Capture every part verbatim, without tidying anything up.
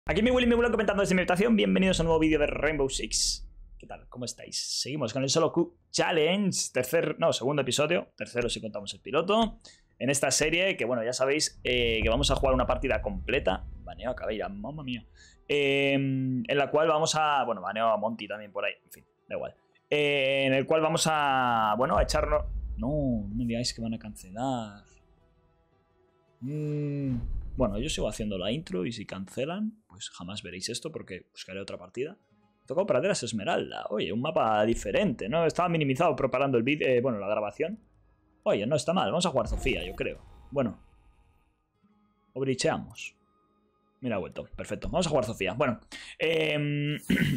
Aquí mi Willy me vuelve comentando desde mi habitación. Bienvenidos a un nuevo vídeo de Rainbow Six. ¿Qué tal? ¿Cómo estáis? Seguimos con el Solo Q Challenge. Tercer, no, segundo episodio. Tercero si contamos el piloto. En esta serie, que bueno, ya sabéis eh, que vamos a jugar una partida completa. Baneo a Caveira, mamma mía. Eh, en la cual vamos a... Bueno, baneo a Monty también por ahí. En fin, da igual. Eh, en el cual vamos a... Bueno, a echarnos... No, no me digáis que van a cancelar. Mm, bueno, yo sigo haciendo la intro y si cancelan, pues jamás veréis esto porque buscaré otra partida. Toca Praderas Esmeralda. Oye, un mapa diferente, ¿no? Estaba minimizado preparando el vídeo, eh, bueno, la grabación. Oye, no está mal. Vamos a jugar Sofía, yo creo. Bueno. O bricheamos. Mira, ha vuelto. Perfecto. Vamos a jugar Sofía. Bueno. Eh,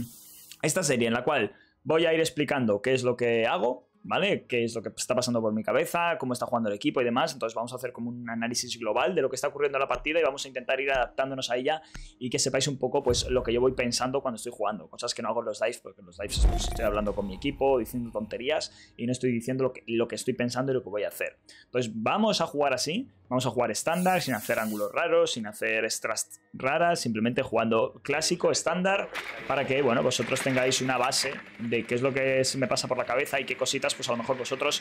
esta serie en la cual voy a ir explicando qué es lo que hago, ¿vale? Qué es lo que está pasando por mi cabeza, cómo está jugando el equipo y demás. Entonces vamos a hacer como un análisis global de lo que está ocurriendo en la partida y vamos a intentar ir adaptándonos a ella y que sepáis un poco pues lo que yo voy pensando cuando estoy jugando. Cosas que no hago en los dives, porque en los dives pues, estoy hablando con mi equipo, diciendo tonterías y no estoy diciendo lo que, lo que estoy pensando y lo que voy a hacer. Entonces vamos a jugar así, vamos a jugar estándar, sin hacer ángulos raros, sin hacer extras raras, simplemente jugando clásico, estándar, para que, bueno, vosotros tengáis una base de qué es lo que se me pasa por la cabeza y qué cositas pues a lo mejor vosotros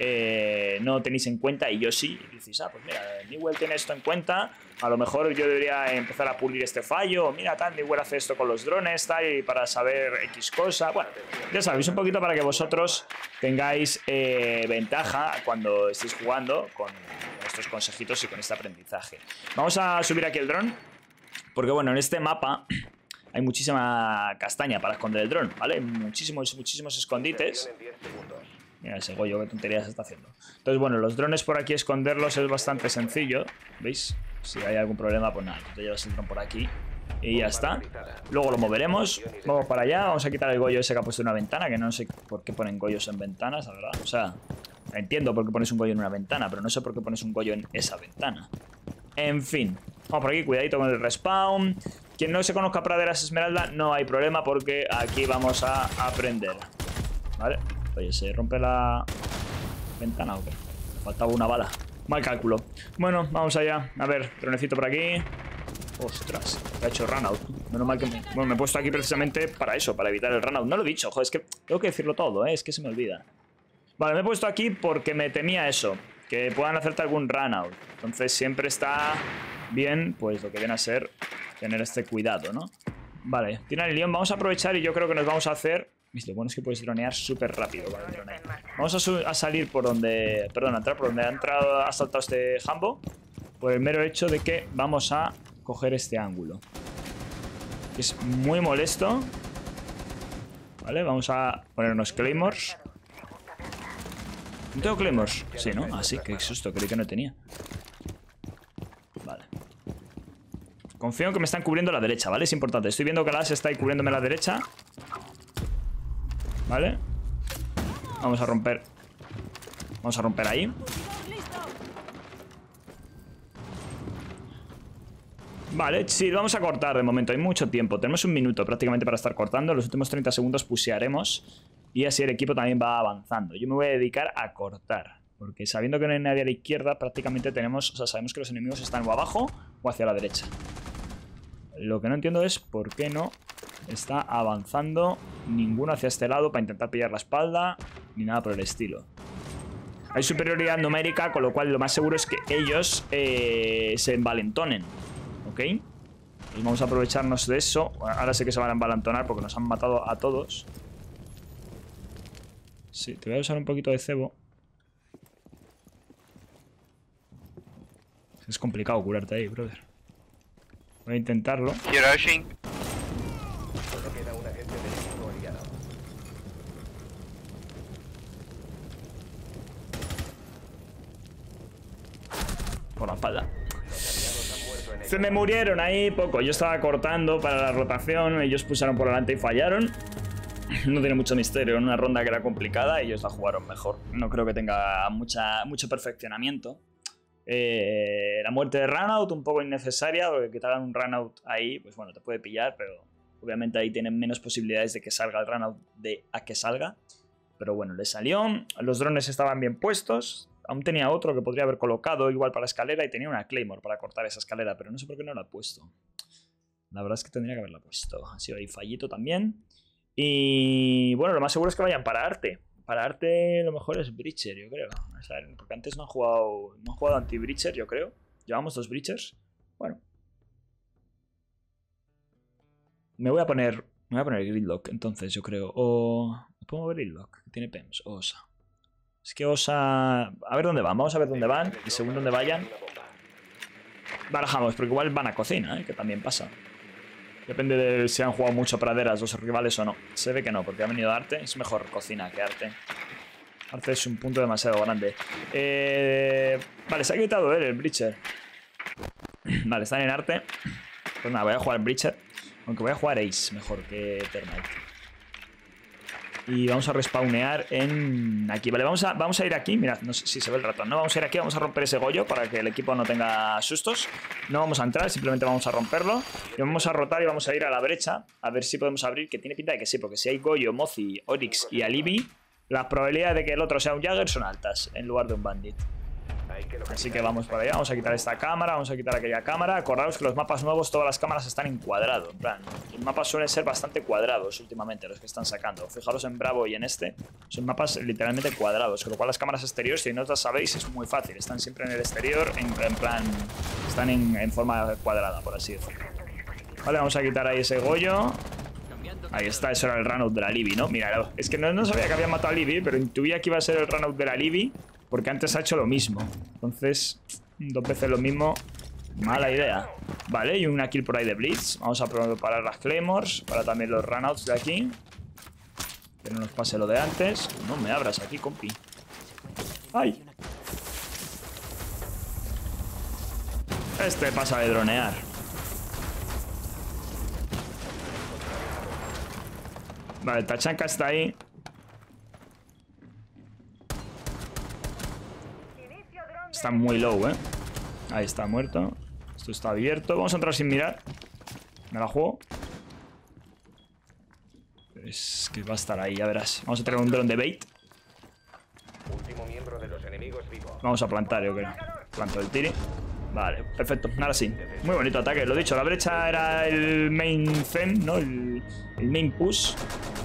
eh, no tenéis en cuenta y yo sí. Y dices, ah, pues mira, Newell tiene esto en cuenta, a lo mejor yo debería empezar a pulir este fallo, o mira, tal, Newell hace esto con los drones, tal, y para saber X cosa. Bueno, ya sabéis, un poquito para que vosotros tengáis eh, ventaja cuando estéis jugando con estos consejitos y con este aprendizaje. Vamos a subir aquí el dron, porque bueno, en este mapa hay muchísima castaña para esconder el dron, ¿vale? Muchísimos, muchísimos escondites. Mira ese Goyo, qué tonterías está haciendo. Entonces, bueno, los drones por aquí esconderlos es bastante sencillo, ¿veis? Si hay algún problema, pues nada, te llevas el dron por aquí y ya está. Luego lo moveremos, vamos para allá, vamos a quitar el Goyo ese que ha puesto en una ventana, que no sé por qué ponen Goyos en ventanas, la verdad. O sea, entiendo por qué pones un Goyo en una ventana, pero no sé por qué pones un Goyo en esa ventana. En fin, vamos por aquí, cuidadito con el respawn. Quien no se conozca Praderas Esmeralda, no hay problema porque aquí vamos a aprender, ¿vale? Oye, ¿se rompe la ventana o qué? Faltaba una bala. Mal cálculo. Bueno, vamos allá. A ver, dronecito por aquí. Ostras, me ha hecho runout. Menos mal que me... Bueno, me he puesto aquí precisamente para eso, para evitar el runout. No lo he dicho, joder, es que tengo que decirlo todo, ¿eh? Es que se me olvida. Vale, me he puesto aquí porque me temía eso, que puedan hacerte algún runout. Entonces siempre está bien, pues lo que viene a ser tener este cuidado, ¿no? Vale, tiran el león. Vamos a aprovechar y yo creo que nos vamos a hacer... Lo bueno es que puedes dronear súper rápido. Vale, dronear. Vamos a, a salir por donde... Perdón, a entrar por donde ha entrado, ha saltado este Hambo. Por el mero hecho de que vamos a coger este ángulo. Es muy molesto. Vale, vamos a ponernos Claymores. ¿No tengo Claymores? Sí, ¿no? Ah, sí, qué susto, creí que no tenía. Vale. Confío en que me están cubriendo la derecha, ¿vale? Es importante. Estoy viendo que la se está ahí cubriéndome la derecha. ¿Vale? Vamos a romper. Vamos a romper ahí. Vale, sí, vamos a cortar de momento. Hay mucho tiempo. Tenemos un minuto prácticamente para estar cortando. Los últimos treinta segundos pusearemos. Y así el equipo también va avanzando. Yo me voy a dedicar a cortar. Porque sabiendo que no hay nadie a la izquierda, prácticamente tenemos... O sea, sabemos que los enemigos están o abajo o hacia la derecha. Lo que no entiendo es por qué no está avanzando ninguno hacia este lado para intentar pillar la espalda, ni nada por el estilo. Hay superioridad numérica, con lo cual lo más seguro es que ellos eh, se envalentonen. ¿Ok? Pues vamos a aprovecharnos de eso. Ahora sé que se van a envalentonar porque nos han matado a todos. Sí, te voy a usar un poquito de cebo. Es complicado curarte ahí, brother. Voy a intentarlo. Por la espalda. Se me murieron ahí poco. Yo estaba cortando para la rotación. Ellos pusieron por delante y fallaron. No tiene mucho misterio. En una ronda que era complicada, ellos la jugaron mejor. No creo que tenga mucha, mucho perfeccionamiento. Eh, la muerte de runout un poco innecesaria, porque que te hagan un runout ahí, pues bueno, te puede pillar, pero obviamente ahí tienen menos posibilidades de que salga el runout de a que salga. Pero bueno, le salió. Los drones estaban bien puestos. Aún tenía otro que podría haber colocado igual para la escalera y tenía una Claymore para cortar esa escalera, pero no sé por qué no la ha puesto. La verdad es que tendría que haberla puesto. Ha sido ahí fallito también. Y bueno, lo más seguro es que vayan para arte. Para arte lo mejor es Breacher, yo creo. O sea, porque antes no han jugado, no han jugado anti-Breacher, yo creo. Llevamos dos Breachers. Bueno. Me voy a poner... Me voy a poner Gridlock, entonces, yo creo. O... ¿Me pongo Gridlock? Tiene P E M S. O Osa. Es que Osa... A ver dónde van. Vamos a ver dónde van. Y según dónde vayan... Barajamos, porque igual van a cocina, ¿eh? Que también pasa. Depende de si han jugado mucho praderas los rivales o no. Se ve que no, porque ha venido arte. Es mejor cocina que arte. Arte es un punto demasiado grande. Eh... Vale, se ha quitado él, el Breacher. Vale, están en arte. Pues nada, voy a jugar Breacher. Aunque voy a jugar Ace mejor que Termite. Y vamos a respawnear en... Aquí, vale, vamos a, vamos a ir aquí. Mirad, no sé si se ve el ratón, ¿no? Vamos a ir aquí, vamos a romper ese goyo para que el equipo no tenga sustos. No vamos a entrar, simplemente vamos a romperlo. Y vamos a rotar y vamos a ir a la brecha. A ver si podemos abrir, que tiene pinta de que sí. Porque si hay goyo, Mozi, Oryx y Alibi, las probabilidades de que el otro sea un Jagger son altas, en lugar de un Bandit. Así que vamos por allá, vamos a quitar esta cámara, vamos a quitar aquella cámara. Acordaos que los mapas nuevos, todas las cámaras están en cuadrado. En plan, los mapas suelen ser bastante cuadrados últimamente, los que están sacando. Fijaros en Bravo y en este, son mapas literalmente cuadrados. Con lo cual las cámaras exteriores, si no las sabéis, es muy fácil. Están siempre en el exterior, en, en plan, están en, en forma cuadrada, por así decirlo. Vale, vamos a quitar ahí ese goyo. Ahí está, eso era el runout de la Libby, ¿no? Mira, es que no, no sabía que había matado a Libby, pero intuía que iba a ser el runout de la Libby. Porque antes ha hecho lo mismo. Entonces, dos veces lo mismo. Mala idea. Vale, y una kill por ahí de Blitz. Vamos a preparar las Claymores para también los runouts de aquí. Que no nos pase lo de antes. No me abras aquí, compi. ¡Ay! Este pasa de dronear. Vale, el Tachanka está ahí. Está muy low, ¿eh? Ahí está, muerto. Esto está abierto. Vamos a entrar sin mirar. Me la juego. Es que va a estar ahí, ya verás. Vamos a tener un dron de bait. Vamos a plantar, yo creo. Planto el tiri. Vale, perfecto. Ahora sí. Muy bonito ataque. Lo dicho, la brecha era el main theme, ¿no? El, el main push.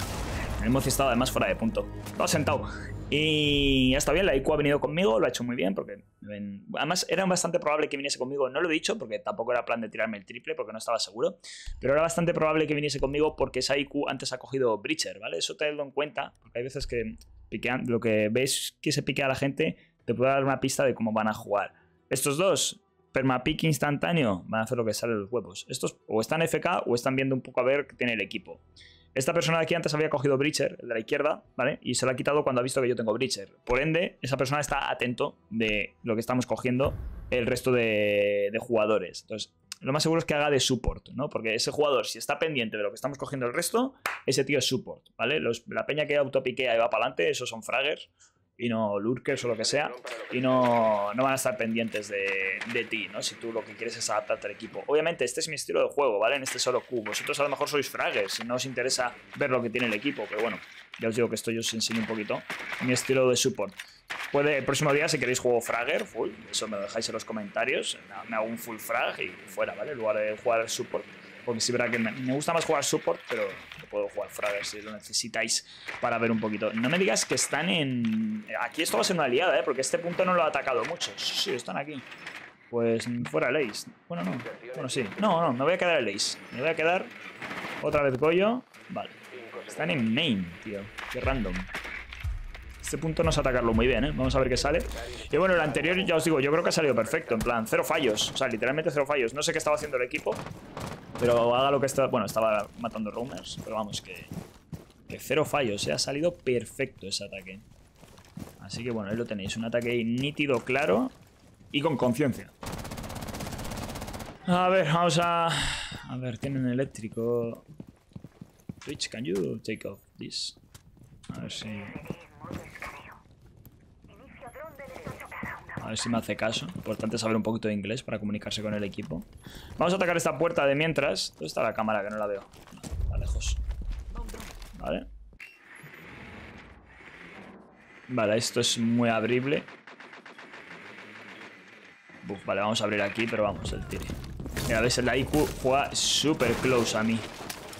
El Mozi estaba además fuera de punto. Lo ha sentado. Y está bien, la I Q ha venido conmigo, lo ha hecho muy bien, porque ven, además era bastante probable que viniese conmigo, no lo he dicho, porque tampoco era plan de tirarme el triple, porque no estaba seguro, pero era bastante probable que viniese conmigo porque esa I Q antes ha cogido Breacher, ¿vale? Eso tenedlo en cuenta, porque hay veces que piquean, lo que ves que se piquea a la gente te puede dar una pista de cómo van a jugar. Estos dos, permapick instantáneo, van a hacer lo que sale de los huevos. Estos o están F K o están viendo un poco a ver qué tiene el equipo. Esta persona de aquí antes había cogido Breacher, el de la izquierda, ¿vale? Y se lo ha quitado cuando ha visto que yo tengo Breacher. Por ende, esa persona está atento de lo que estamos cogiendo el resto de, de jugadores. Entonces, lo más seguro es que haga de support, ¿no? Porque ese jugador, si está pendiente de lo que estamos cogiendo el resto, ese tío es support, ¿vale? Los, la peña que autopiquea y va para adelante, esos son fraggers y no lurkers o lo que sea, y no, no van a estar pendientes de, de ti, ¿no? Si tú lo que quieres es adaptarte al equipo. Obviamente, este es mi estilo de juego, ¿vale? En este solo Q. Vosotros a lo mejor sois fraggers y no os interesa ver lo que tiene el equipo, pero bueno, ya os digo que esto yo os enseño un poquito. Mi estilo de support. Puede, el próximo día, si queréis juego fragger, full, eso me lo dejáis en los comentarios, me hago un full frag y fuera, ¿vale? En lugar de jugar support. Porque sí, verdad que me, me gusta más jugar support, pero puedo jugar fragger si lo necesitáis para ver un poquito. No me digas que están en... Aquí esto va a ser una liada, ¿eh? Porque este punto no lo ha atacado mucho. Sí, están aquí. Pues fuera el ace. Bueno, no. Bueno, sí. No, no, me voy a quedar el ace. Me voy a quedar otra vez Goyo. Vale. Están en main, tío. Qué random. Este punto no es atacarlo muy bien, ¿eh? Vamos a ver qué sale. Y bueno, el anterior, ya os digo, yo creo que ha salido perfecto. En plan, cero fallos. O sea, literalmente cero fallos. No sé qué estaba haciendo el equipo, pero haga lo que estaba... Bueno, estaba matando roamers, pero vamos, que... Que cero fallos, ¿eh? Ha salido perfecto ese ataque. Así que bueno, ahí lo tenéis. Un ataque nítido, claro y con conciencia. A ver, vamos a... A ver, tienen eléctrico. Twitch, can you take off this? A ver si... A ver si me hace caso. Importante saber un poquito de inglés para comunicarse con el equipo. Vamos a atacar esta puerta de mientras. ¿Dónde está la cámara? Que no la veo. No, está lejos. Vale. Vale, esto es muy abrible. Uf, vale, vamos a abrir aquí, pero vamos, el tire. Mira, ves, el I Q juega súper close a mí.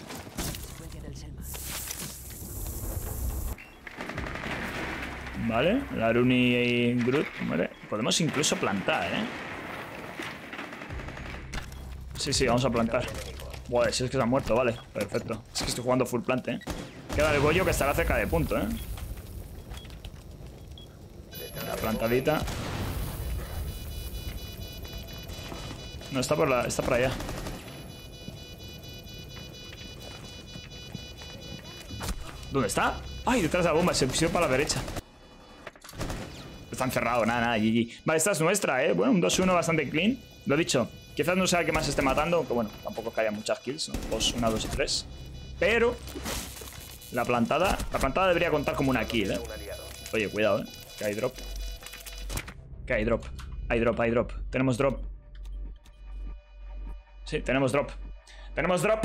Vale, la Runi y Groot, vale. Podemos incluso plantar, ¿eh? Sí, sí, vamos a plantar. Buah, si es que se ha muerto, vale, perfecto. Es que estoy jugando full plante, ¿eh? Queda el Goyo que estará cerca de punto, ¿eh? La plantadita. No, está por, la, está por allá. ¿Dónde está? ¡Ay, detrás de la bomba! Se pusieron para la derecha. Está encerrado, nada, nada, G G. Vale, esta es nuestra, ¿eh? Bueno, un dos uno bastante clean. Lo dicho, quizás no sea el que más esté matando, que bueno, tampoco que haya muchas kills, ¿no? Dos, una, dos y tres. Pero la plantada, la plantada debería contar como una kill, ¿eh? Oye, cuidado, ¿eh? Que hay drop. Que hay drop. Hay drop, hay drop. Tenemos drop. Sí, tenemos drop. Tenemos drop.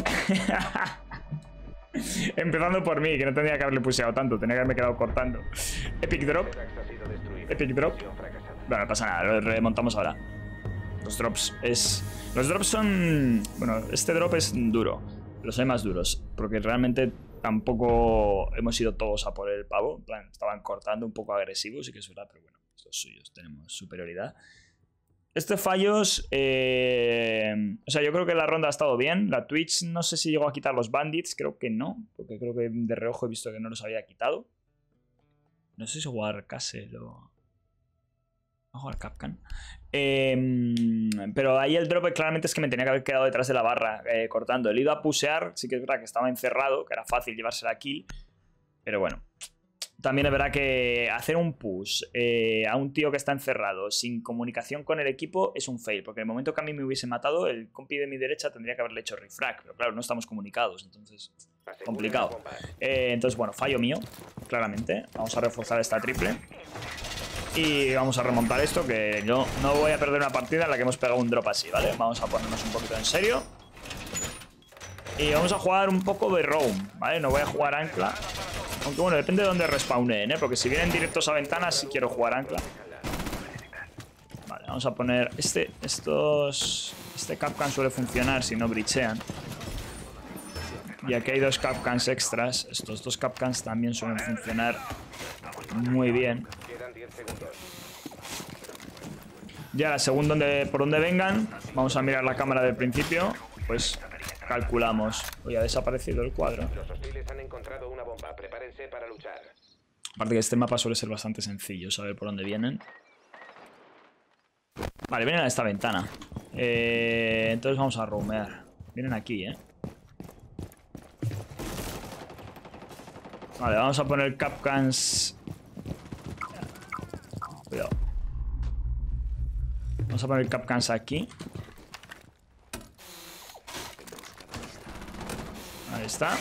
Empezando por mí, que no tendría que haberle puseado tanto. Tenía que haberme quedado cortando. Epic drop. Epic drop. Bueno, no pasa nada, lo remontamos ahora. Los drops es... Los drops son... Bueno, este drop es duro. Los hay más duros. Porque realmente tampoco hemos ido todos a por el pavo. En plan, estaban cortando un poco agresivos, sí que es verdad, pero bueno, los suyos tenemos superioridad. Estos fallos, eh, o sea, yo creo que la ronda ha estado bien. La Twitch no sé si llegó a quitar los bandits, creo que no, porque creo que de reojo he visto que no los había quitado. No sé si jugar Castle o... a jugar Capcan. Eh, pero ahí el drop claramente es que me tenía que haber quedado detrás de la barra eh, cortando. He ido a pusear, sí que es verdad que estaba encerrado, que era fácil llevarse la kill, pero bueno. También es verdad que hacer un push eh, a un tío que está encerrado sin comunicación con el equipo es un fail, porque en el momento que a mí me hubiese matado, el compi de mi derecha tendría que haberle hecho refrag, pero claro, no estamos comunicados, entonces complicado. Eh, entonces, bueno, fallo mío, claramente. Vamos a reforzar esta triple y vamos a remontar esto, que yo no voy a perder una partida en la que hemos pegado un drop así, ¿vale? Vamos a ponernos un poquito en serio y vamos a jugar un poco de roam, ¿vale? No voy a jugar ancla. Aunque bueno, depende de dónde respawnen, ¿eh? Porque si vienen directos a ventanas, sí quiero jugar ancla. Vale, vamos a poner... Este, estos... Este Capcan suele funcionar si no breachean. Y aquí hay dos Capcans extras. Estos dos Capcans también suelen funcionar muy bien. Ya la segunda, donde, por donde vengan, vamos a mirar la cámara del principio. Pues... calculamos. Hoy ha desaparecido el cuadro. Los hostiles han encontrado una bomba. Prepárense para luchar. Aparte que este mapa suele ser bastante sencillo, saber por dónde vienen. Vale, vienen a esta ventana. Eh, entonces vamos a roamear. Vienen aquí, ¿eh? Vale, vamos a poner Capcans. Cuidado. Vamos a poner Capcans aquí. Ahí está.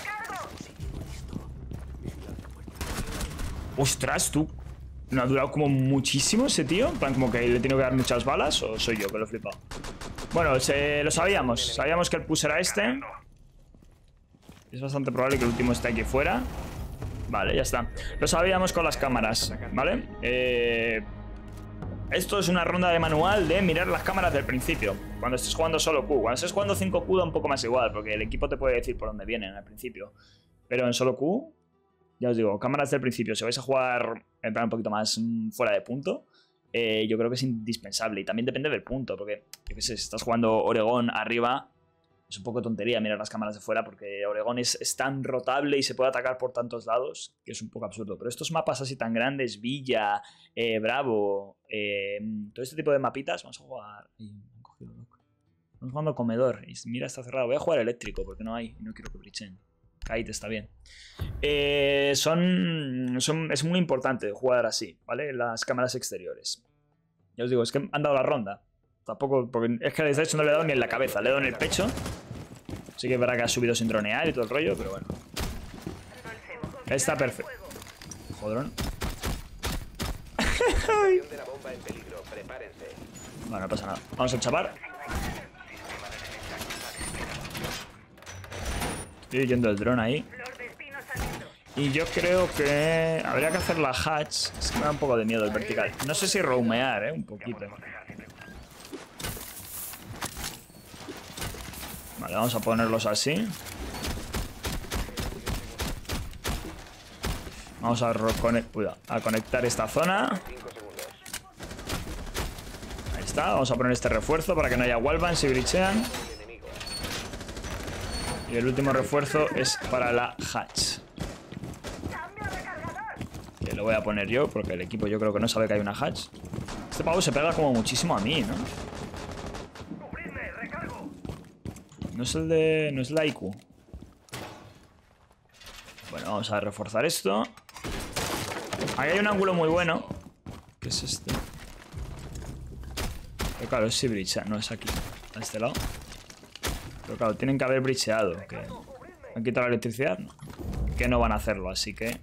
Ostras, tú. ¿No ha durado como muchísimo ese tío? En plan, como que le tengo que dar muchas balas. ¿O soy yo que lo he flipado? Bueno, se, lo sabíamos. Sabíamos que el push era este. Es bastante probable que el último esté aquí fuera. Vale, ya está. Lo sabíamos con las cámaras, ¿vale? Eh... Esto es una ronda de manual de mirar las cámaras del principio. Cuando estés jugando solo Q. Cuando estés jugando cinco Q da un poco más igual, porque el equipo te puede decir por dónde vienen al principio. Pero en solo Q, ya os digo, cámaras del principio. Si vais a jugar en plan un poquito más fuera de punto, eh, yo creo que es indispensable. Y también depende del punto, porque, yo qué sé, si estás jugando Oregón arriba, es un poco tontería mirar las cámaras de fuera, porque Oregón es, es tan rotable y se puede atacar por tantos lados que es un poco absurdo. Pero estos mapas así tan grandes, Villa, eh, Bravo, eh, todo este tipo de mapitas, vamos a jugar... Ay, me han cogido loco. Estamos jugando comedor y mira, está cerrado. Voy a jugar eléctrico porque no hay y no quiero que brichen. Kite está bien. Eh, son, son, es muy importante jugar así, ¿vale? Las cámaras exteriores. Ya os digo, es que han dado la ronda. Tampoco, porque es que de hecho no le he dado ni en la cabeza, le he dado en el pecho. Sí que es verdad que ha subido sin dronear y todo el rollo, pero bueno. Está perfecto. Jodrón. Bueno, no pasa nada. Vamos a chapar. Estoy yendo el dron ahí. Y yo creo que habría que hacer la hatch. Es que me da un poco de miedo el vertical. No sé si roamear, eh, un poquito. Vale, vamos a ponerlos así. Vamos a, a conectar esta zona. Ahí está, vamos a poner este refuerzo para que no haya wallbangs si breachean. Y el último refuerzo es para la hatch. Que lo voy a poner yo, porque el equipo yo creo que no sabe que hay una hatch. Este pavo se pega como muchísimo a mí, ¿no? No es el de... no es el de I Q. Bueno, vamos a reforzar esto. Aquí hay un ángulo muy bueno. ¿Qué es este? Pero claro, es si bridge, no es aquí. A este lado. Pero claro, tienen que haber bridgeado. Que... ¿Han quitado la electricidad? No. Que no van a hacerlo, así que...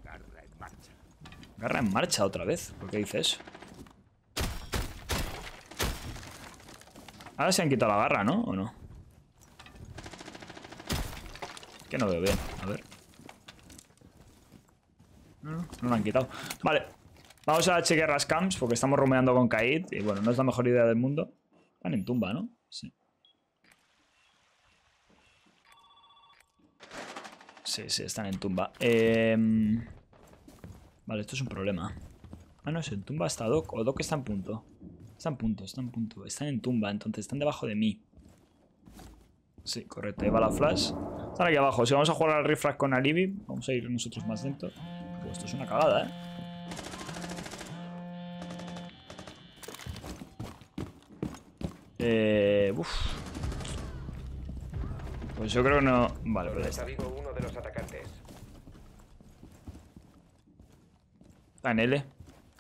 Garra en marcha otra vez. ¿Por qué dice eso? Ahora se han quitado la garra, ¿no? ¿O no? Que no veo bien. A ver. No, no, no lo han quitado. Vale. Vamos a chequear las camps porque estamos romeando con Kaid. Y bueno, no es la mejor idea del mundo. Están en tumba, ¿no? Sí. Sí, sí, están en tumba. Eh... Vale, esto es un problema. Ah, no, es en tumba está Doc. O Doc está en punto. Está en punto, está en punto. Están en tumba, entonces están debajo de mí. Sí, correcto. Ahí va la flash. Están aquí abajo. Si vamos a jugar al refrag con Alibi, vamos a ir nosotros más dentro. Pues esto es una cagada, ¿eh? Eh... Uf. Pues yo creo que no... Vale, pues está. Uno de los atacantes. Está en L.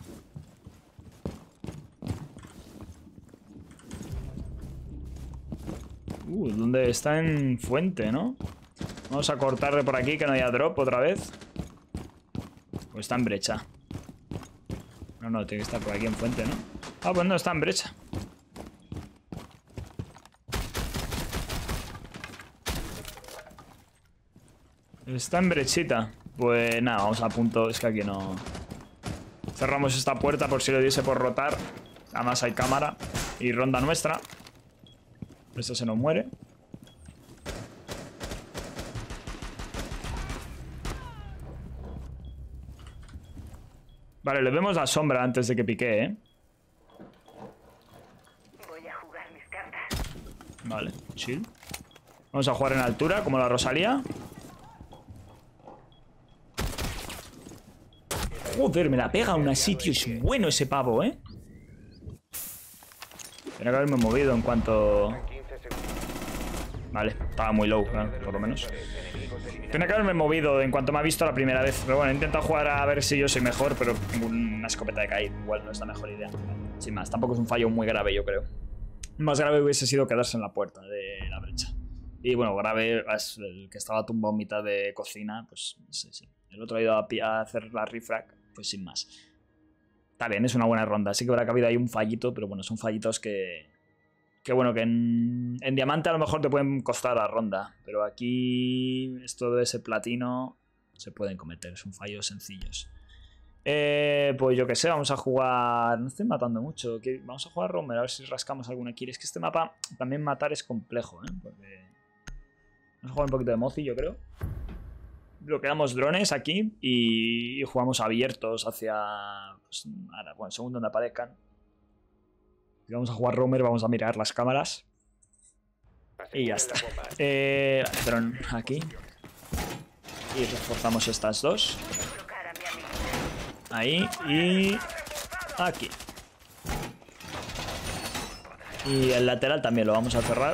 Uh, ¿dónde está? En fuente, ¿no? Vamos a cortarle por aquí que no haya drop otra vez. Pues está en brecha. No, no, tiene que estar por aquí en fuente, ¿no? Ah, pues no, está en brecha. Está en brechita. Pues nada, vamos a punto. Es que aquí no... Cerramos esta puerta por si lo diese por rotar. Además hay cámara. Y ronda nuestra. Esto se nos muere. Vale, le vemos la sombra antes de que pique, ¿eh? Voy a jugar mis cartas. Vale, chill. Vamos a jugar en altura, como la Rosalía. Joder, me la pega aún así, tío. Es bueno ese pavo, ¿eh? Tenía que haberme movido en cuanto... Vale, estaba muy low, ¿eh? Por lo menos. Tenía que haberme movido en cuanto me ha visto la primera vez. Pero bueno, he intentado jugar a ver si yo soy mejor, pero tengo una escopeta de Kaid. Igual no es la mejor idea. Sin más, tampoco es un fallo muy grave, yo creo. Más grave hubiese sido quedarse en la puerta de la brecha. Y bueno, grave es el que estaba tumbado en mitad de cocina. Pues sí, sí. El otro ha ido a, a hacer la refrag, pues sin más. Está bien, es una buena ronda. Sí que habrá habido ahí un fallito, pero bueno, son fallitos que... Que bueno, que en, en diamante a lo mejor te pueden costar la ronda. Pero aquí esto de ese platino se pueden cometer, son fallos sencillos. Eh, pues yo que sé, vamos a jugar... No estoy matando mucho. Vamos a jugar Romer, a ver si rascamos alguna kill. Es que este mapa también matar es complejo, ¿eh? Porque... Vamos a jugar un poquito de Mozi, yo creo. Bloqueamos drones aquí y, y jugamos abiertos hacia... Pues, ahora, bueno, según donde aparezcan. Si vamos a jugar Romer, vamos a mirar las cámaras. Y ya está. Eh, dron aquí. Y reforzamos estas dos. Ahí y... Aquí. Y el lateral también lo vamos a cerrar.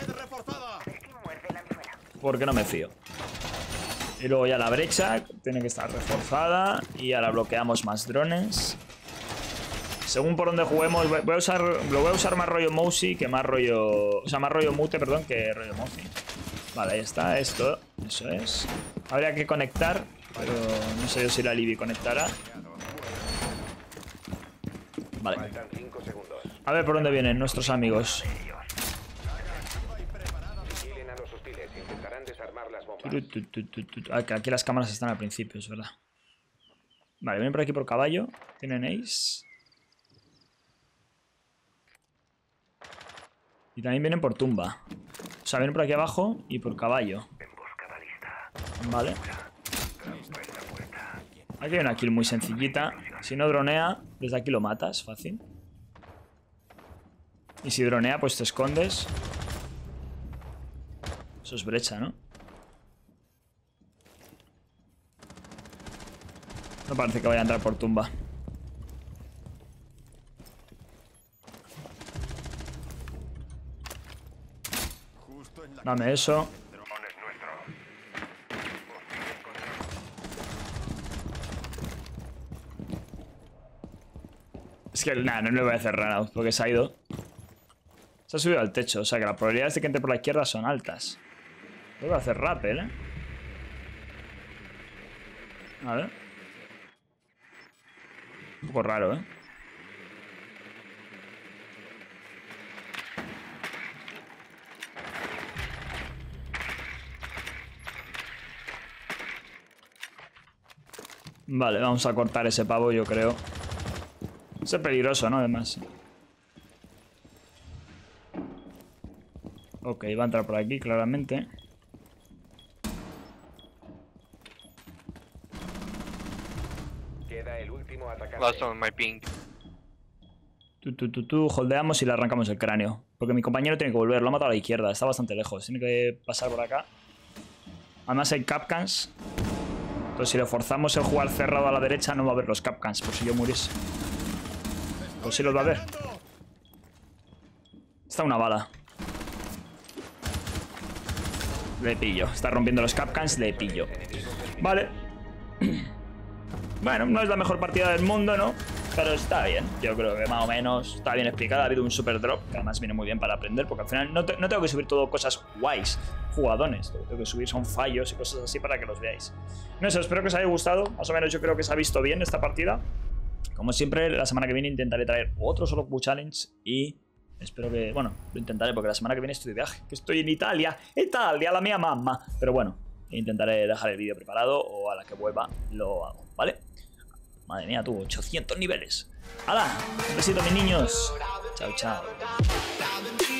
Porque no me fío. Y luego ya la brecha tiene que estar reforzada. Y ahora bloqueamos más drones. Según por donde juguemos, voy a usar, lo voy a usar más rollo Mousy que más rollo... O sea, más rollo Mute, perdón, que rollo Mousy. Vale, ahí está, esto, eso es. Habría que conectar, pero no sé yo si la Libby conectará. Vale. A ver por dónde vienen nuestros amigos. Aquí las cámaras están al principio, es verdad. Vale, vienen por aquí por caballo. Tienen ace. Y también vienen por tumba. O sea, viene por aquí abajo y por caballo. Vale. Aquí hay una kill muy sencillita. Si no dronea, desde aquí lo matas, fácil. Y si dronea, pues te escondes. Eso es brecha, ¿no? No parece que vaya a entrar por tumba. Dame eso. Es que nada, no le voy a hacer run out porque se ha ido. Se ha subido al techo, o sea que las probabilidades de que entre por la izquierda son altas. Le voy a hacer rappel, ¿eh? A ver. Un poco raro, ¿eh? Vale, vamos a cortar ese pavo, yo creo. Es peligroso, ¿no? Además. Ok, va a entrar por aquí, claramente. Queda el último atacante. Last on my ping. Tú, tú, tú, tú, holdeamos y le arrancamos el cráneo. Porque mi compañero tiene que volver, lo ha matado a la izquierda, está bastante lejos. Tiene que pasar por acá. Además hay capcans. Entonces si lo forzamos el jugar cerrado a la derecha no va a haber los capcans, por si yo muriese. Pues sí los va a ver. Está una bala. Le pillo. Está rompiendo los capcans, le pillo. Vale. Bueno, no es la mejor partida del mundo, ¿no? Pero está bien. Yo creo que más o menos está bien explicada. Ha habido un super drop, que además viene muy bien para aprender, porque al final no, te, no tengo que subir todo cosas guays, jugadones. Lo que tengo que subir son fallos y cosas así para que los veáis. No sé, espero que os haya gustado. Más o menos yo creo que se ha visto bien esta partida. Como siempre, la semana que viene intentaré traer otro Solo Queue Challenge y espero que... Bueno, lo intentaré porque la semana que viene estoy de viaje, que estoy en Italia. Italia, la mía mamá. Pero bueno, intentaré dejar el vídeo preparado o a la que vuelva lo hago, ¿vale? Madre mía, tú, ochocientos niveles. ¡Hala! Un besito, mis niños. Chao, chao.